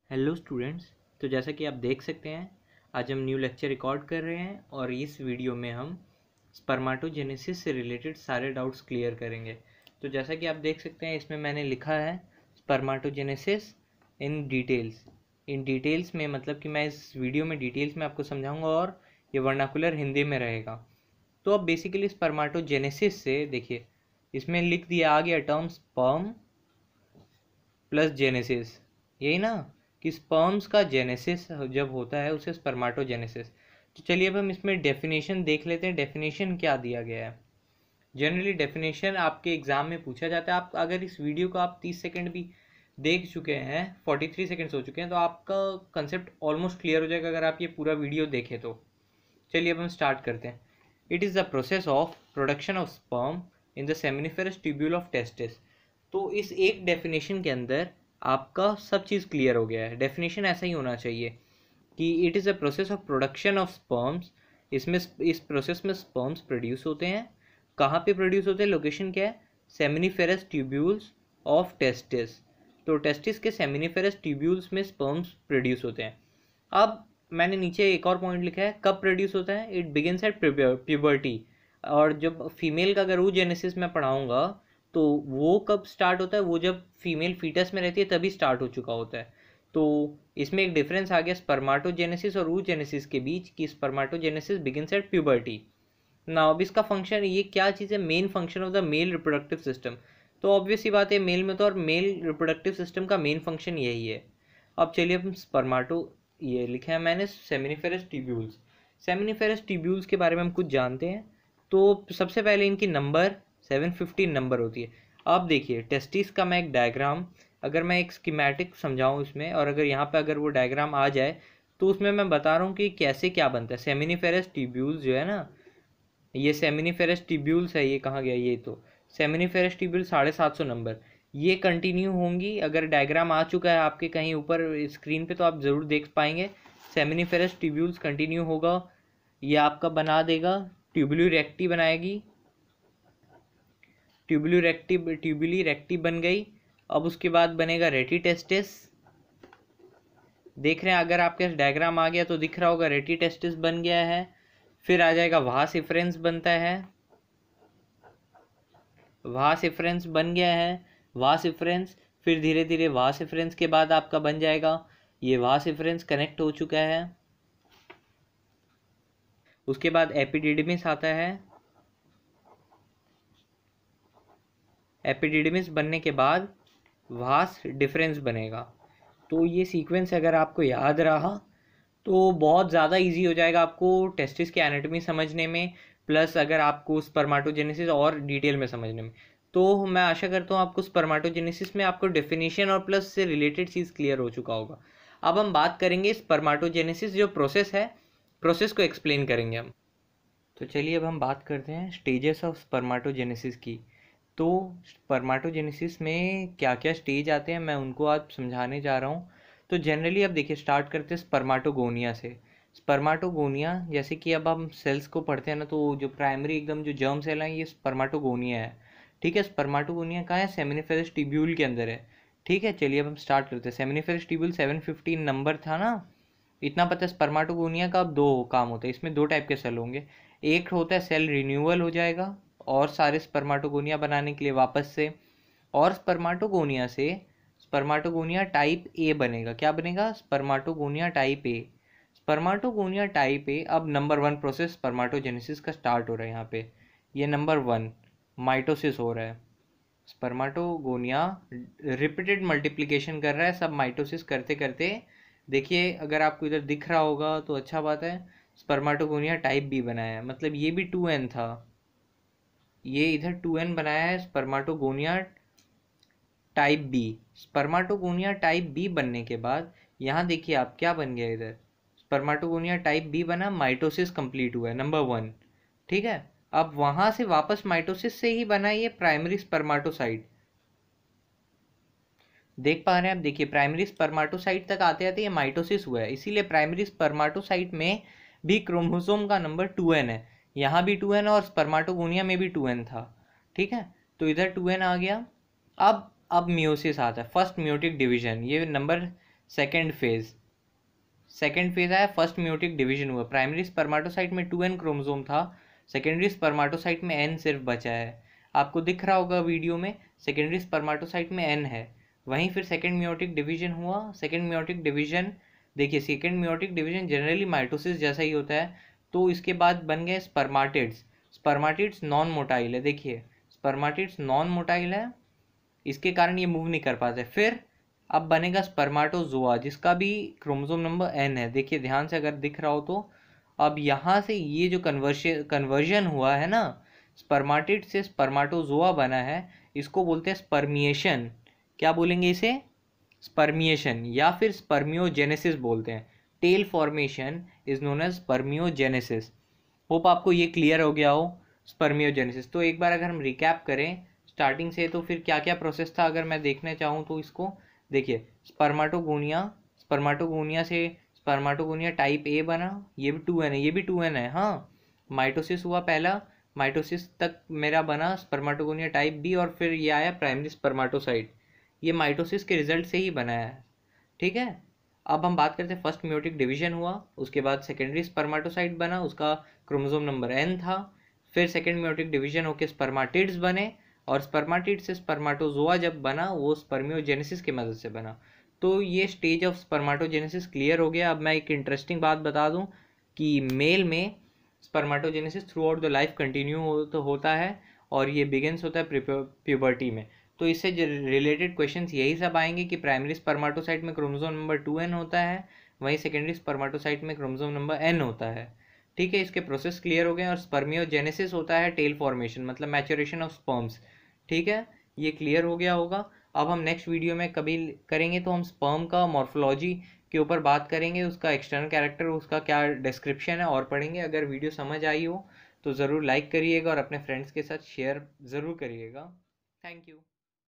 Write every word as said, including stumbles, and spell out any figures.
Hello students. तो जैसा कि आप देख सकते हैं, आज हम न्यू लेक्चर रिकॉर्ड कर रहे हैं और इस वीडियो में हम स्पर्माटोजेनेसिस से रिलेटेड सारे डाउट्स क्लियर करेंगे। तो जैसा कि आप देख सकते हैं, इसमें मैंने लिखा है स्पर्माटोजेनेसिस इन डिटेल्स। इन डिटेल्स में मतलब कि मैं इस वीडियो में डिटेल्स में आपको समझाऊंगा और ये वर्नाकुलर हिंदी में रहेगा। तो अब बेसिकली स्पर्माटोजेनेसिस से देखिए, इसमें लिख दिया आ गया टर्म स्पर्म प्लस जेनेसिस, यही ना कि स्पर्म्स का जेनेसिस जब होता है उसे स्पर्माटोजेनेसिस। तो चलिए अब हम इसमें डेफिनेशन देख लेते हैं। डेफिनेशन क्या दिया गया है। जनरली डेफिनेशन आपके एग्जाम में पूछा जाता है। आप अगर इस वीडियो को आप तीस सेकंड भी देख चुके हैं, तैंतालीस सेकंड्स हो चुके हैं, तो आपका कंसेप्ट ऑलमोस्ट क्लियर हो जाएगा अगर आप ये पूरा वीडियो देखें तो। चलिए अब हम स्टार्ट करते हैं। It is the process of production of sperm in the seminiferous tubule of testis. तो इस एक डेफिनेशन के अंदर आपका सब चीज़ क्लियर हो गया है। डेफिनेशन ऐसा ही होना चाहिए कि it is a process of production of sperms. इसमें इस प्रोसेस में स्पर्म्स प्रोड्यूस होते हैं। कहाँ पे प्रोड्यूस होते हैं, लोकेशन क्या है, सेमिनिफेरस ट्यूब्यूल्स ऑफ टेस्टिस। तो टेस्टिस के सेमिनिफेरस ट्यूब्यूल्स में स्पर्म्स प्रोड्यूस होते हैं। अब मैंने नीचे एक और पॉइंट लिखा है, कब प्रोड्यूस होता है, इट बिगिन्स एट प्यूबर्टी। और जब फीमेल का अगर oogenesis में पढ़ाऊँगा तो वो कब स्टार्ट होता है, वो जब फीमेल फीटस में रहती है तभी स्टार्ट हो चुका होता है। तो इसमें एक डिफरेंस आ गया स्पर्माटोजेनेसिस और oogenesis के बीच कि स्पर्माटोजेनेसिस बिगिन्स एट प्यूबर्टी। ना अब इसका फंक्शन, ये क्या चीज़ है, main function of the male reproductive system. तो ऑब्वियस ही बात है, मेल में तो और मेल रिप्रोडक्टिव सिस्टम का मेन फंक्शन यही है। अब चलिए हम स्पर्माटो, ये लिखा है मैंने सेमिनिफेरस ट्यूब्यूल्स। सेमिनिफेरस ट्यूब्यूल्स के बारे में हम कुछ जानते हैं। तो सबसे पहले इनकी नंबर सेवन फिफ्टीन नंबर होती है। अब देखिए टेस्टिस का मैं एक डायग्राम, अगर मैं एक स्कीमेटिक समझाऊं इसमें, और अगर यहाँ पे अगर वो डायग्राम आ जाए तो उसमें मैं बता रहा हूँ कि कैसे क्या बनता है। सेमिनिफेरस ट्यूब्यूल्स जो है ना, ये सेमिनिफेरस ट्यूब्यूल्स है, ये कहाँ गया, ये तो सेमिनिफेरस ट्यूब्यूल साढ़े सात सौ नंबर, ये कंटिन्यू होंगी। अगर डायग्राम आ चुका है आपके कहीं ऊपर स्क्रीन पे तो आप ज़रूर देख पाएंगे। सेमिनिफेरस ट्यूब्यूल्स कंटिन्यू होगा, ये आपका बना देगा, ट्यूबुलर रेक्टी बनाएगी, ट्यूबुलर रेक्टी ट्यूबुलर रेक्टी बन गई। अब उसके बाद बनेगा रेटी टेस्टिस। देख रहे हैं, अगर आपके डायग्राम आ गया तो दिख रहा होगा, रेटी टेस्टिस बन गया है। फिर आ जाएगा वास इफरेंस बनता है, वास इफरेंस बन गया है, वास इफरेंस। फिर धीरे धीरे वास इफरेंस के बाद आपका बन जाएगा, ये वास इफरेंस कनेक्ट हो चुका है। उसके बाद एपिडिडमिस आता है। एपिडिडमिस बनने के बाद वास डिफरेंस बनेगा। तो ये सीक्वेंस अगर आपको याद रहा तो बहुत ज़्यादा इजी हो जाएगा आपको टेस्टिस की एनाटॉमी समझने में, प्लस अगर आपको स्पर्माटोजेनेसिस और डिटेल में समझने में। तो मैं आशा करता हूँ आपको स्पर्माटोजेनेसिस में आपको डेफिनेशन और प्लस से रिलेटेड चीज़ क्लियर हो चुका होगा। अब हम बात करेंगे स्पर्माटोजेनेसिस जो प्रोसेस है, प्रोसेस को एक्सप्लेन करेंगे हम। तो चलिए अब हम बात करते हैं स्टेजेस ऑफ स्पर्माटोजेनेसिस की। तो स्पर्माटोजेनेसिस में क्या क्या स्टेज आते हैं मैं उनको आज समझाने जा रहा हूँ। तो जनरली अब देखिए स्टार्ट करते हैं स्पर्माटोगोनिया से। स्पर्माटोगोनिया जैसे कि अब हम सेल्स को पढ़ते हैं ना, तो जो प्राइमरी एकदम जो जर्म सेल है ये स्पर्माटोगोनिया है। ठीक है, स्पर्माटोगोनिया कहाँ है, सेमिनिफेरस ट्यूब्यूल के अंदर है। ठीक है, चलिए अब हम स्टार्ट करते हैं। Seminiferous tubule seven fifteen number था ना, इतना पता है। स्पर्माटोगोनिया का अब दो काम होता है, इसमें दो टाइप के सेल होंगे। एक होता है सेल रिन्यूअल हो जाएगा और सारे स्पर्माटोगोनिया बनाने के लिए वापस से, और स्पर्माटोगोनिया से स्पर्माटोगोनिया टाइप ए बनेगा। क्या बनेगा, स्पर्माटोगोनिया टाइप ए। स्पर्माटोगोनिया टाइप ए, अब नंबर वन प्रोसेस स्पर्माटोजेनेसिस का स्टार्ट हो रहा है यहाँ पे। ये नंबर वन माइटोसिस हो रहा है। स्पर्माटोगोनिया रिपीटेड मल्टीप्लिकेशन कर रहा है, सब माइटोसिस करते करते। देखिए अगर आपको इधर दिख रहा होगा तो अच्छा बात है, स्पर्माटोगोनिया टाइप बी बनाया है, मतलब ये भी टू एन था, ये इधर टू एन बनाया है spermatogonia type B. Spermatogonia type B बनने के बाद यहाँ देखिए आप क्या बन गया, इधर स्पर्माटोगोनिया टाइप बी बना, माइटोसिस कंप्लीट हुआ है नंबर वन। ठीक है, अब वहाँ से वापस माइटोसिस से ही बना ये प्राइमरी स्पर्माटोसाइट। देख पा रहे हैं आप, देखिए प्राइमरी स्पर्माटोसाइट तक आते आते ये माइटोसिस हुआ है, इसीलिए प्राइमरी स्पर्माटोसाइट में भी क्रोमोसोम का नंबर टू एन है। यहाँ भी टू एन और स्पर्माटोगोनिया में भी टू एन था। ठीक है, तो इधर टू एन आ गया। अब अब मियोसिस आता है, फर्स्ट मियोटिक डिवीजन, ये number second phase second phase आया, फर्स्ट म्यूटिक डिवीजन हुआ। प्राइमरी स्पर्माटोसाइट में टू एन क्रोमोसोम था, सेकेंडरी स्पर्माटोसाइट में एन सिर्फ बचा है। आपको दिख रहा होगा वीडियो में, सेकेंडरी स्पर्माटोसाइट में एन है। वहीं फिर सेकेंड म्यूटिक डिवीजन हुआ। सेकेंड म्यूटिक डिवीजन देखिए, second meiotic division generally mitosis जैसा ही होता है। तो इसके बाद बन गए स्पर्माटिड्स। स्पर्माटिड्स नॉन मोटाइल है, देखिए स्पर्माटिड्स नॉन मोटाइल है, इसके कारण ये मूव नहीं कर पाते। फिर अब बनेगा स्पर्माटोजोआ, जिसका भी क्रोमोसोम नंबर एन है। देखिए ध्यान से अगर दिख रहा हो तो, अब यहाँ से ये जो कन्वर्शन कन्वर्जन हुआ है ना, स्पर्माटिड से स्पर्माटोजोआ बना है, इसको बोलते हैं स्पर्मिएशन। क्या बोलेंगे इसे? स्पर्मिएशन, या फिर स्पर्मियोजेनेसिस बोलते हैं। Tail formation is known as spermiogenesis. Hope आपको ये क्लियर हो गया हो, स्पर्मियोजेनेसिस। तो एक बार अगर हम रिकैप करें स्टार्टिंग से, तो फिर क्या क्या प्रोसेस था अगर मैं देखना चाहूँ तो इसको देखिए। स्पर्माटोगोनिया, स्पर्माटोगोनिया से स्पर्माटोगोनिया टाइप ए बना, ये भी टू एन है, ये भी टू एन है। हाँ, माइटोसिस हुआ पहला, माइटोसिस तक मेरा बना स्पर्माटोगोनिया टाइप बी, और फिर ये आया प्राइमरी स्पर्माटोसाइट। ये माइटोसिस के रिजल्ट से ही बनाया है, ठीक है। अब हम बात करते हैं, फर्स्ट म्यूटिक डिवीजन हुआ, उसके बाद सेकेंडरी स्पर्माटोसाइट बना, उसका क्रोमोसोम नंबर एन था। फिर सेकेंड म्यूटिक डिवीजन होकर स्पर्माटिड्स बने, और स्पर्माटिड से स्पर्माटोजोआ जब बना वो स्पर्मियोजेनेसिस की मदद से बना। तो ये स्टेज ऑफ स्पर्माटोजेनेसिस क्लियर हो गया। अब मैं एक इंटरेस्टिंग बात बता दूं कि मेल में spermatogenesis throughout the life continue हो, तो होता है, और ये बिगिनस होता है प्यूबर्टी में। तो इससे रिलेटेड क्वेश्चंस यही सब आएंगे कि प्राइमरी स्पर्माटोसाइट में क्रोमोसोम नंबर टू एन होता है, वहीं सेकेंडरी स्पर्माटोसाइट में क्रोमोसोम नंबर एन होता है, ठीक है। इसके प्रोसेस क्लियर हो गए। और स्पर्मियोजेनेसिस होता है टेल फॉर्मेशन, मतलब मैच्योरेशन ऑफ स्पर्म्स, ठीक है। ये क्लियर हो गया होगा। अब हम नेक्स्ट वीडियो में कभी करेंगे तो हम स्पर्म का मॉर्फोलॉजी के ऊपर बात करेंगे, उसका एक्सटर्नल कैरेक्टर, उसका क्या डिस्क्रिप्शन है, और पढ़ेंगे। अगर वीडियो समझ आई हो तो ज़रूर लाइक करिएगा और अपने फ्रेंड्स के साथ शेयर ज़रूर करिएगा। Thank you.